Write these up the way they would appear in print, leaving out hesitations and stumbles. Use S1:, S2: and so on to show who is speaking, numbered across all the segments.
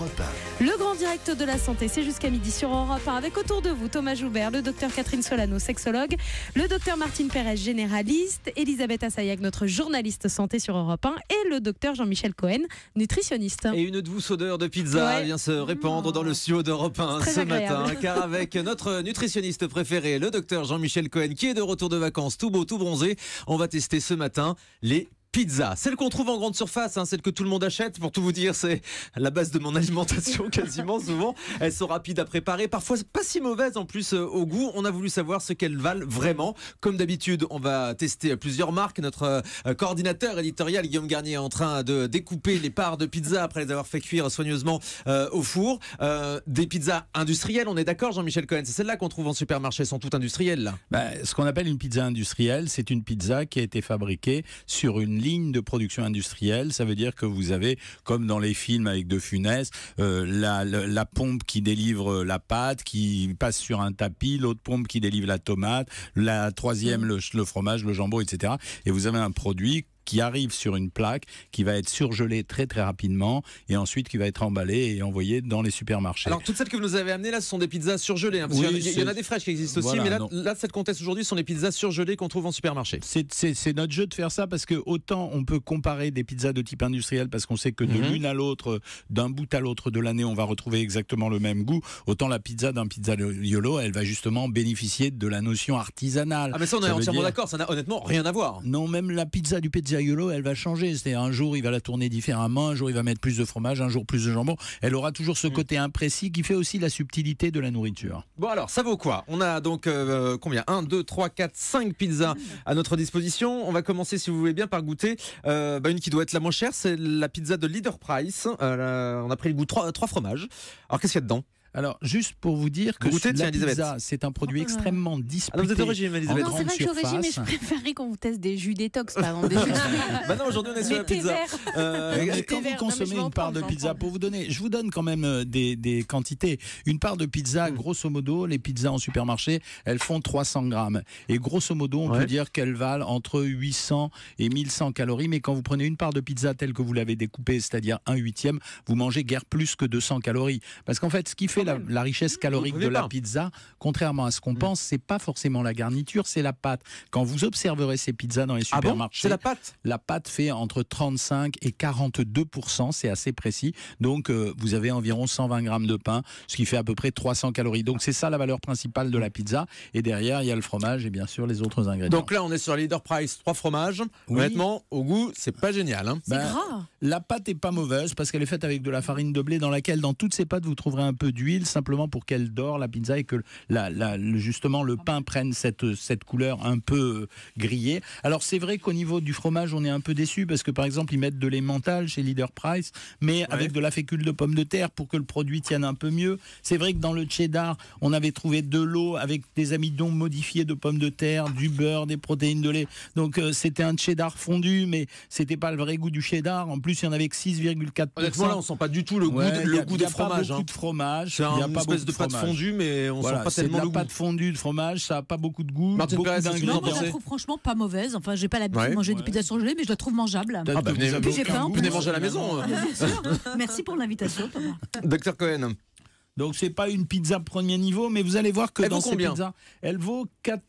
S1: Europe 1.
S2: Le grand direct de la santé, c'est jusqu'à midi sur Europe 1 avec autour de vous Thomas Joubert, le docteur Catherine Solano, sexologue, le docteur Martine Pérez, généraliste, Elisabeth Assayag, notre journaliste santé sur Europe 1 et le docteur Jean-Michel Cohen, nutritionniste.
S3: Et une douce odeur de pizza vient se répandre dans le studio d'Europe 1 ce matin, car avec notre nutritionniste préféré, le docteur Jean-Michel Cohen, qui est de retour de vacances, tout beau, tout bronzé, on va tester ce matin les pizza, celle qu'on trouve en grande surface, celle que tout le monde achète. Pour tout vous dire, c'est la base de mon alimentation quasiment souvent. Elles sont rapides à préparer, parfois pas si mauvaises en plus au goût. On a voulu savoir ce qu'elles valent vraiment. Comme d'habitude, on va tester plusieurs marques. Notre coordinateur éditorial Guillaume Garnier est en train de découper les parts de pizza après les avoir fait cuire soigneusement au four. Des pizzas industrielles, on est d'accord Jean-Michel Cohen, c'est celles-là qu'on trouve en supermarché, sont toutes industrielles là.
S4: Ce qu'on appelle une pizza industrielle, c'est une pizza qui a été fabriquée sur une ligne de production industrielle. Ça veut dire que vous avez, comme dans les films avec De Funès, la pompe qui délivre la pâte, qui passe sur un tapis, l'autre pompe qui délivre la tomate, la troisième le fromage, le jambon, etc. Et vous avez un produit qui arrive sur une plaque, qui va être surgelée très très rapidement et ensuite qui va être emballée et envoyée dans les supermarchés.
S3: Alors toutes celles que vous nous avez amenées là, ce sont des pizzas surgelées, parce qu'il y en a des fraîches qui existent aussi, mais là celles qu'on teste aujourd'hui sont les pizzas surgelées qu'on trouve en supermarché.
S4: C'est notre jeu de faire ça, parce que autant on peut comparer des pizzas de type industriel parce qu'on sait que de l'une à l'autre, d'un bout à l'autre de l'année, on va retrouver exactement le même goût, autant la pizza d'un pizzaiolo, elle va justement bénéficier de la notion artisanale.
S3: Ah mais ça on est entièrement d'accord, ça n'a honnêtement rien à voir.
S4: Non, même la pizza du pizzaiolo, elle va changer. C'est-à-dire un jour il va la tourner différemment, un jour il va mettre plus de fromage, un jour plus de jambon. Elle aura toujours ce côté imprécis qui fait aussi la subtilité de la nourriture.
S3: Bon alors, ça vaut quoi? On a donc combien? 1, 2, 3, 4, 5 pizzas à notre disposition. On va commencer, si vous voulez bien, par goûter une qui doit être la moins chère. C'est la pizza de Leader Price. On a pris le goût 3 fromages. Alors qu'est-ce qu'il y a dedans?
S4: Alors, juste pour vous dire que la pizza, c'est un produit extrêmement disputé.
S3: Vous êtes au régime, Elisabeth.
S2: Non, c'est vrai que je suis au régime, mais je préférerais qu'on vous teste des jus détox, par exemple. Des jus
S3: non, aujourd'hui, on est sur la pizza.
S4: Quand vous consommez une part de pizza, je vous donne quand même des quantités. Une part de pizza, grosso modo, les pizzas en supermarché, elles font 300 grammes. Et grosso modo, on peut dire qu'elles valent entre 800 et 1100 calories. Mais quand vous prenez une part de pizza telle que vous l'avez découpée, c'est-à-dire 1/8, vous mangez guère plus que 200 calories. Parce qu'en fait, ce qui fait la richesse calorique de la pizza, contrairement à ce qu'on pense, c'est pas forcément la garniture, c'est la pâte. Quand vous observerez ces pizzas dans les supermarchés,
S3: c'est la pâte.
S4: La pâte fait entre 35 et 42%, c'est assez précis. Donc vous avez environ 120 grammes de pain, ce qui fait à peu près 300 calories. Donc c'est ça la valeur principale de la pizza. Et derrière, il y a le fromage et bien sûr les autres ingrédients.
S3: Donc là, on est sur Leader Price, 3 fromages. Honnêtement, au goût, c'est pas génial.
S2: C'est gras.
S4: La pâte est pas mauvaise parce qu'elle est faite avec de la farine de blé dans laquelle, dans toutes ces pâtes, vous trouverez un peu d'huile, simplement pour qu'elle dore la pizza et que justement le pain prenne cette couleur un peu grillée. Alors c'est vrai qu'au niveau du fromage, on est un peu déçu parce que par exemple ils mettent de l'emmental chez Leader Price, mais avec de la fécule de pomme de terre pour que le produit tienne un peu mieux. C'est vrai que dans le cheddar, on avait trouvé de l'eau avec des amidons modifiés de pommes de terre, du beurre, des protéines de lait. Donc c'était un cheddar fondu, mais c'était pas le vrai goût du cheddar. En plus, il y en avait que 6,4%.
S3: Honnêtement, là, on sent pas du tout le goût, des fromages.
S4: Il y a pas beaucoup de fromage.
S3: C'est une espèce de pâte fondue, mais on sent pas tellement le goût.
S4: C'est de la pâte fondue de fromage, ça a pas beaucoup de goût.
S3: Martine Pérez,
S5: non, moi je la trouve franchement pas mauvaise. Enfin, j'ai pas l'habitude de manger des pizzas surgelées, mais je la trouve mangeable.
S3: Venez manger à la maison.
S5: Bien sûr. Merci pour l'invitation, Thomas.
S3: Docteur Cohen.
S4: Donc c'est pas une pizza premier niveau, mais vous allez voir que dans ces pizzas, elle vaut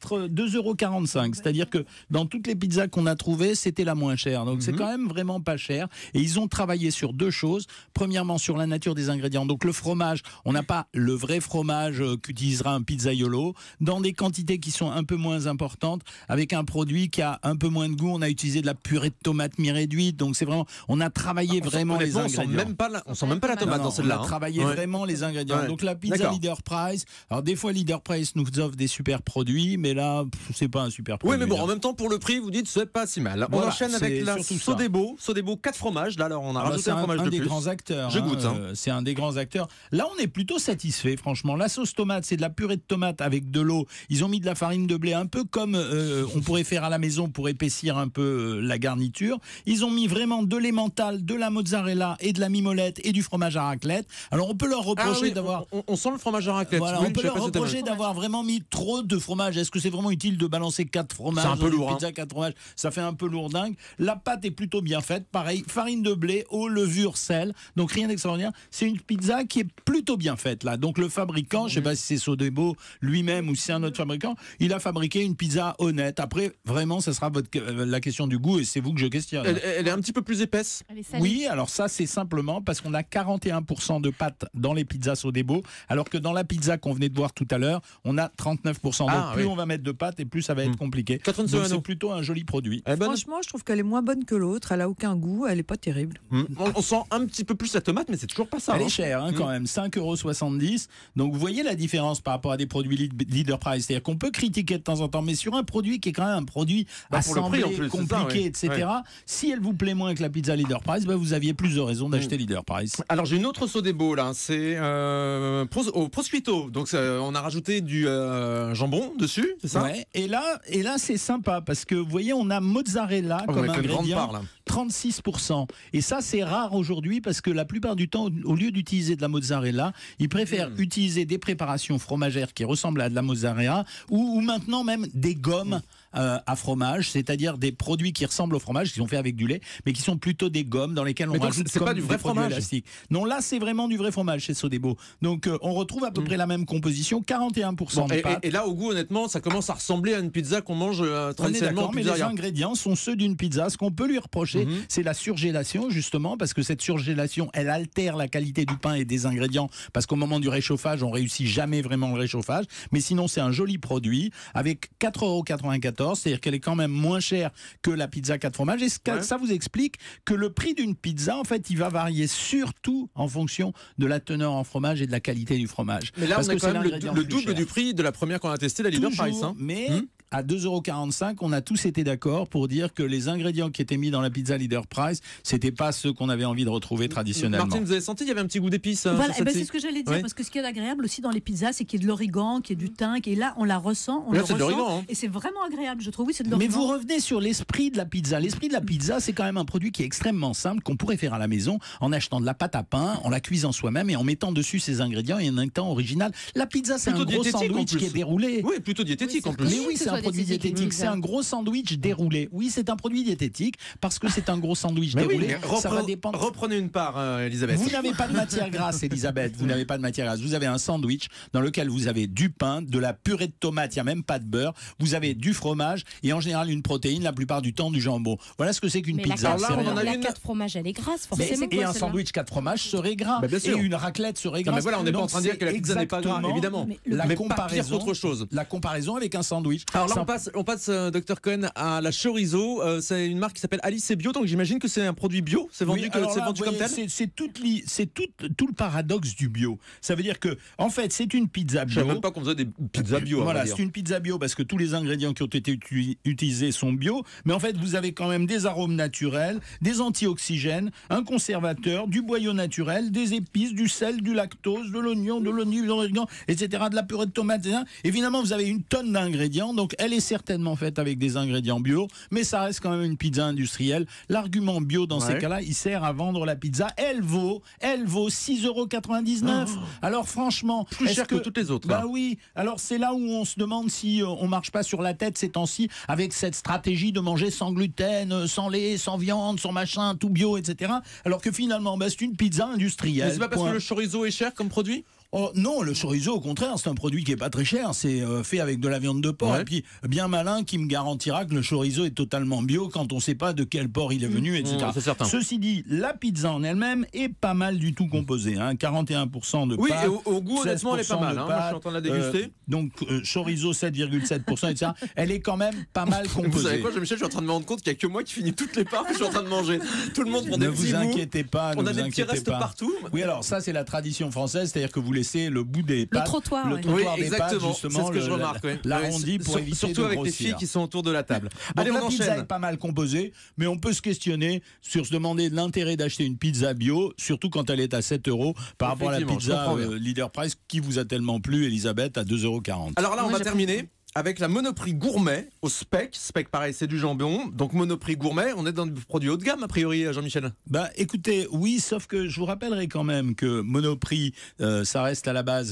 S4: 2,45 €. C'est-à-dire que dans toutes les pizzas qu'on a trouvées, c'était la moins chère. Donc c'est quand même vraiment pas cher. Et ils ont travaillé sur deux choses. Premièrement, sur la nature des ingrédients. Donc le fromage, on n'a pas le vrai fromage qu'utilisera un pizzaiolo. Dans des quantités qui sont un peu moins importantes, avec un produit qui a un peu moins de goût, on a utilisé de la purée de tomate mi-réduite. Donc c'est vraiment, on a travaillé vraiment les ingrédients.
S3: On sent même pas la tomate dans celle-là.
S4: On a travaillé vraiment les ingrédients. Donc la pizza Leader Price. Alors des fois Leader Price nous offre des super produits, mais là c'est pas un super produit.
S3: Oui, mais bon, en même temps pour le prix, vous dites c'est pas si mal. On enchaîne avec la Sodebo. Sodebo 4 fromages. Là, alors on a rajouté un fromage de plus.
S4: C'est un des grands acteurs.
S3: Je goûte.
S4: C'est un des grands acteurs. Là, on est plutôt satisfait, franchement. La sauce tomate, c'est de la purée de tomate avec de l'eau. Ils ont mis de la farine de blé, un peu comme on pourrait faire à la maison pour épaissir un peu la garniture. Ils ont mis vraiment de l'emmental, de la mozzarella et de la mimolette et du fromage à raclette. Alors on peut leur reprocher d'avoir d'avoir.
S3: On sent le fromage à raclette.
S4: Voilà,
S3: Oui,
S4: on peut
S3: je sais
S4: leur
S3: pas si c'était
S4: reprocher
S3: vrai.
S4: d'avoir vraiment mis trop de fromage. Est-ce que c'est vraiment utile de balancer 4 fromages
S3: C'est un peu
S4: dans une
S3: lourd,
S4: pizza 4 fromages? Ça fait un peu lourdingue. La pâte est plutôt bien faite. Pareil, farine de blé, eau, levure, sel. Donc rien d'extraordinaire. C'est une pizza qui est plutôt bien faite là. Donc le fabricant, je sais pas si c'est Sodebo lui-même ou si c'est un autre fabricant, il a fabriqué une pizza honnête. Après, vraiment, ça sera la question du goût et c'est vous que je questionne.
S3: Elle est un petit peu plus épaisse.
S2: Elle est salée.
S4: Oui, alors ça c'est simplement parce qu'on a 41% de pâte dans les pizzas Sodebo, alors que dans la pizza qu'on venait de voir tout à l'heure, on a 39%. Donc plus on va mettre de pâte et plus ça va être compliqué.
S3: Catherine
S4: Donc
S3: Solano.
S4: c'est plutôt un joli produit.
S1: Franchement, je trouve qu'elle est moins bonne que l'autre. Elle a aucun goût. Elle est pas terrible.
S3: On sent un petit peu plus la tomate, mais c'est toujours pas ça.
S4: Elle
S3: hein.
S4: est chère quand même, 5,70 €. Donc vous voyez la différence par rapport à des produits leader price. C'est-à-dire qu'on peut critiquer de temps en temps, mais sur un produit qui est quand même un produit
S3: pour le prix,
S4: assemblé,
S3: en plus, c'est
S4: compliqué,
S3: ça,
S4: etc. Si elle vous plaît moins que la pizza leader price, vous aviez plus de raisons d'acheter leader price.
S3: Alors j'ai une autre Sodebo là, c'est au prosciutto. Donc on a rajouté du jambon dessus, c'est ça?
S4: Ouais. Et là c'est sympa parce que vous voyez, on a mozzarella
S3: On
S4: comme
S3: a fait une grande
S4: ingrédient.
S3: part là.
S4: 36%. Et ça, c'est rare aujourd'hui parce que la plupart du temps, au lieu d'utiliser de la mozzarella, ils préfèrent utiliser des préparations fromagères qui ressemblent à de la mozzarella ou maintenant même des gommes à fromage, c'est-à-dire des produits qui ressemblent au fromage, qui sont faits avec du lait, mais qui sont plutôt des gommes dans lesquelles on
S3: Mais donc,
S4: rajoute
S3: c'est
S4: comme
S3: pas du vrai
S4: des produits
S3: fromage.
S4: élastiques. Non, là, c'est vraiment du vrai fromage chez Sodebo. Donc, on retrouve à peu près la même composition, 41% de pâte.
S3: Et là, au goût, honnêtement, ça commence à ressembler à une pizza qu'on mange
S4: On est
S3: traditionnellement
S4: d'accord,
S3: en
S4: mais les
S3: pizzeria.
S4: ingrédients sont ceux d'une pizza. Ce qu'on peut lui reprocher, c'est la surgélation, justement, parce que cette surgélation, elle altère la qualité du pain et des ingrédients, parce qu'au moment du réchauffage, on réussit jamais vraiment le réchauffage. Mais sinon, c'est un joli produit, avec 4,94 €, c'est-à-dire qu'elle est quand même moins chère que la pizza 4 fromages. Et ça vous explique que le prix d'une pizza, en fait, il va varier surtout en fonction de la teneur en fromage et de la qualité du fromage.
S3: Mais là,
S4: Parce
S3: on a
S4: que
S3: quand
S4: c'est
S3: même
S4: l'ingrédient
S3: le
S4: plus
S3: double
S4: cher.
S3: du prix de la première qu'on a testée, la Leader
S4: Toujours,
S3: Price. Hein.
S4: mais à 2,45 €, on a tous été d'accord pour dire que les ingrédients qui étaient mis dans la pizza Leader Price, c'était pas ceux qu'on avait envie de retrouver traditionnellement.
S3: Martine, vous avez senti, il y avait un petit goût d'épices.
S5: Voilà,
S3: sur
S5: c'est
S3: celle-ci.
S5: ce que j'allais dire,
S3: Oui.
S5: parce que ce qui est agréable aussi dans les pizzas, c'est qu'il y a de l'origan, qu'il y a du thym, et là, on la ressent, on
S3: Là,
S5: le
S3: c'est de
S5: ressent,
S3: l'origan, hein.
S5: et c'est vraiment agréable, je trouve. Oui, c'est de
S4: Mais
S5: l'origan.
S4: vous revenez sur l'esprit de la pizza. L'esprit de la pizza, c'est quand même un produit qui est extrêmement simple, qu'on pourrait faire à la maison en achetant de la pâte à pain, en la cuisant soi-même et en mettant dessus ses ingrédients et en étant original. La pizza, c'est un
S3: Plutôt
S4: gros
S3: diététique, en
S4: sandwich
S3: plus.
S4: qui est déroulé.
S3: Oui, plutôt diététique
S2: Oui,
S3: en plus.
S4: Mais oui,
S2: que ce
S4: c'est un
S2: soit
S4: produit
S2: diététique,
S4: diététique.
S2: une
S4: C'est un gros sandwich déroulé. Oui, c'est un produit diététique parce que c'est un gros sandwich
S3: Mais oui,
S4: déroulé.
S3: mais
S4: Ça va dépendre.
S3: reprenez une part, Elisabeth.
S4: Vous n'avez pas de matière grasse, Elisabeth. Vous n'avez pas de matière grasse. Vous avez un sandwich dans lequel vous avez du pain, de la purée de tomate, il n'y a même pas de beurre. Vous avez du fromage et en général une protéine, la plupart du temps du jambon. Voilà ce que c'est qu'une
S2: Mais la
S4: pizza.
S2: carte,
S3: là, on en a
S2: la
S3: une-
S2: 4 fromages, elle est grasse,
S4: Mais-
S2: forcément.
S4: et un sandwich 4 fromages serait gras.
S3: Bah, bien
S4: et
S3: sûr.
S4: une raclette serait
S3: Non,
S4: grasse.
S3: mais voilà, on n'est pas en
S4: Donc,
S3: train de dire
S4: c'est
S3: que la pizza n'est pas grasse,
S4: exactement
S3: évidemment.
S4: La
S3: mais pas pire
S4: comparaison,
S3: qu'autre chose.
S4: La comparaison avec un sandwich.
S3: Alors là,
S4: Ça-
S3: on passe Dr Cohen, à la chorizo. C'est une marque qui s'appelle Alice et Bio, donc j'imagine que c'est un produit bio. C'est vendu,
S4: Oui, alors là,
S3: vendu
S4: vous
S3: comme
S4: voyez,
S3: tel.
S4: c'est tout le paradoxe du bio. Ça veut dire que, en fait, c'est une pizza
S3: Je
S4: bio.
S3: savais même pas qu'on faisait des pizzas bio.
S4: Voilà,
S3: on va dire.
S4: c'est une pizza bio parce que tous les ingrédients qui ont été utilisés sont bio. Mais en fait, vous avez quand même des arômes naturels, des antioxygènes, un conservateur, du boyau naturel, des épices, du sel, du lactose, de l'oignon, de l'olive, de l'origan, etc., de la purée de tomate, etc. Évidemment, vous avez une tonne d'ingrédients. Donc, elle est certainement faite avec des ingrédients bio, mais ça reste quand même une pizza industrielle. L'argument bio, dans ces cas-là, il sert à vendre la pizza. Elle vaut 6,99 €. Alors, franchement,
S3: Plus
S4: est-ce
S3: cher que toutes les autres.
S4: Bah
S3: là.
S4: oui, alors c'est là où on se demande si on marche pas sur la tête ces temps-ci avec cette stratégie de manger sans gluten, sans lait, sans viande, sans machin, tout bio, etc. Alors que finalement, bah, c'est une pizza industrielle.
S3: Mais c'est pas parce
S4: point.
S3: que le chorizo est cher comme produit?
S4: Oh, non, le chorizo, au contraire, c'est un produit qui est pas très cher. C'est fait avec de la viande de porc.
S3: Ouais.
S4: Et puis, bien malin qui me garantira que le chorizo est totalement bio quand on sait pas de quel porc il est venu, etc.
S3: C'est certain.
S4: Ceci dit, la pizza en elle-même est pas mal du tout composée. 41% de
S3: Oui,
S4: pâte.
S3: et au goût, honnêtement, elle est pas
S4: 16%
S3: mal.
S4: de
S3: Moi, je suis
S4: pâte,
S3: en train de la déguster.
S4: donc, chorizo 7,7%, etc. Elle est quand même pas mal
S3: Vous
S4: composée.
S3: savez quoi, Jean-Michel, je suis en train de me rendre compte qu'il n'y a que moi qui finis toutes les parts que je suis en train de manger. Tout le monde prend des
S4: Ne
S3: petits
S4: vous
S3: bouts.
S4: inquiétez pas,
S3: On
S4: ne
S3: a
S4: vous
S3: des petits
S4: inquiétez
S3: restes
S4: pas.
S3: partout.
S4: Oui, alors ça, c'est la tradition française, c'est-à-dire que vous laissez le bout des pâtes,
S2: trottoir,
S4: le
S2: ouais.
S4: trottoir
S3: Oui,
S4: des pâtes,
S3: exactement.
S4: justement,
S3: C'est ce que je remarque. Oui.
S4: l'arrondi
S3: Oui,
S4: pour éviter
S3: surtout
S4: de
S3: avec les
S4: grossir.
S3: filles qui sont autour de la table.
S4: Donc
S3: Allez,
S4: la
S3: on
S4: pizza
S3: enchaîne.
S4: est pas mal composée, mais on peut se questionner sur se demander l'intérêt d'acheter une pizza bio, surtout quand elle est à 7 € par rapport à la
S3: Effectivement, je
S4: pizza
S3: comprends bien.
S4: Leader Price qui vous a tellement plu, Elisabeth, à 2,40 €.
S3: Alors là, on
S2: Moi,
S3: va
S2: j'ai
S3: terminer. avec la Monoprix gourmet au Speck. Speck, pareil, c'est du jambon. Donc Monoprix gourmet, on est dans des produits haut de gamme, a priori, Jean-Michel.
S4: Bah écoutez, oui, sauf que je vous rappellerai quand même que Monoprix, ça reste à la base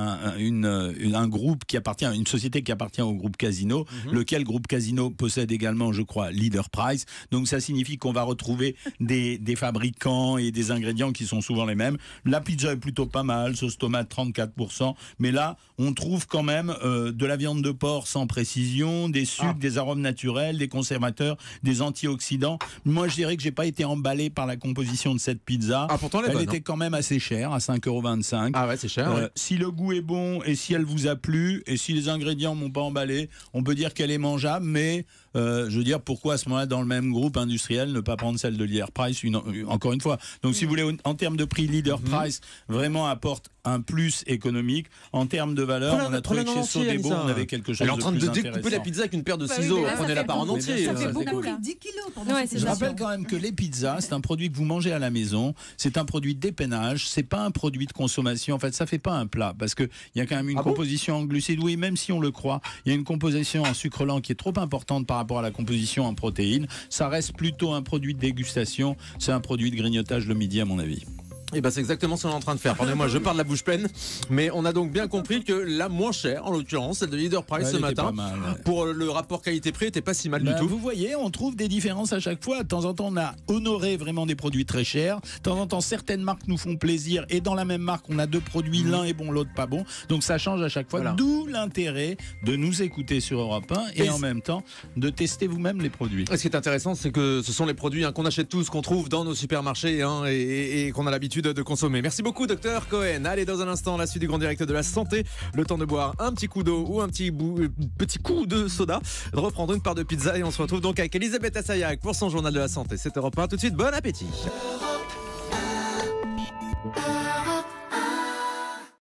S4: un groupe qui appartient, une société qui appartient au groupe Casino, lequel groupe Casino possède également, je crois, Leader Price. Donc ça signifie qu'on va retrouver des fabricants et des ingrédients qui sont souvent les mêmes. La pizza est plutôt pas mal, sauce tomate 34%, mais là, on trouve quand même de la viande de porc sans précision, des sucres, des arômes naturels, des conservateurs, des antioxydants. Moi, je dirais que j'ai pas été emballé par la composition de cette pizza.
S3: Ah, pourtant,
S4: elle était quand même assez chère, à 5,25 €.
S3: Ah ouais, c'est cher. Ouais.
S4: Si le goût est bon et si elle vous a plu et si les ingrédients m'ont pas emballé, on peut dire qu'elle est mangeable, mais je veux dire, pourquoi à ce moment-là, dans le même groupe industriel, ne pas prendre celle de Leader Price encore une fois. Donc, si vous voulez, en termes de prix, Leader Price vraiment apporte un plus économique. En termes de valeur, on a trouvé que chez Sodebo, on avait quelque chose de plus intéressant.
S3: Elle est en train de découper la pizza avec une paire de ciseaux. Prenez la part en entier.
S5: Ça fait beaucoup, 10 kilos.
S4: Je rappelle quand même que les pizzas, c'est un produit que vous mangez à la maison. C'est un produit d'épennage. C'est pas un produit de consommation. En fait, ça fait pas un plat parce que il y a quand même une composition en glucides. Oui, même si on le croit, il y a une composition en sucre lent qui est trop importante par rapport à la composition en protéines. Ça reste plutôt un produit de dégustation. C'est un produit de grignotage le midi, à mon avis.
S3: Et ben c'est exactement ce qu'on est en train de faire. Pardonnez-moi, je parle la bouche pleine, mais on a donc bien compris que la moins chère, en l'occurrence, celle de Leader Price ce matin, pour le rapport qualité-prix, était pas si mal du tout.
S4: Vous voyez, on trouve des différences à chaque fois. De temps en temps, on a honoré vraiment des produits très chers. De temps en temps, certaines marques nous font plaisir, et dans la même marque, on a deux produits, l'un est bon, l'autre pas bon. Donc ça change à chaque fois. Voilà. D'où l'intérêt de nous écouter sur Europe 1 et en même temps de tester vous-même les produits.
S3: Ce qui est intéressant, c'est que ce sont les produits qu'on achète tous, qu'on trouve dans nos supermarchés et qu'on a l'habitude de consommer. Merci beaucoup, docteur Cohen. Allez, dans un instant, la suite du grand direct de la santé. Le temps de boire un petit coup d'eau ou un petit coup de soda, de reprendre une part de pizza et on se retrouve donc avec Elisabeth Assayag pour son journal de la santé. C'est Europe 1. Tout de suite, bon appétit.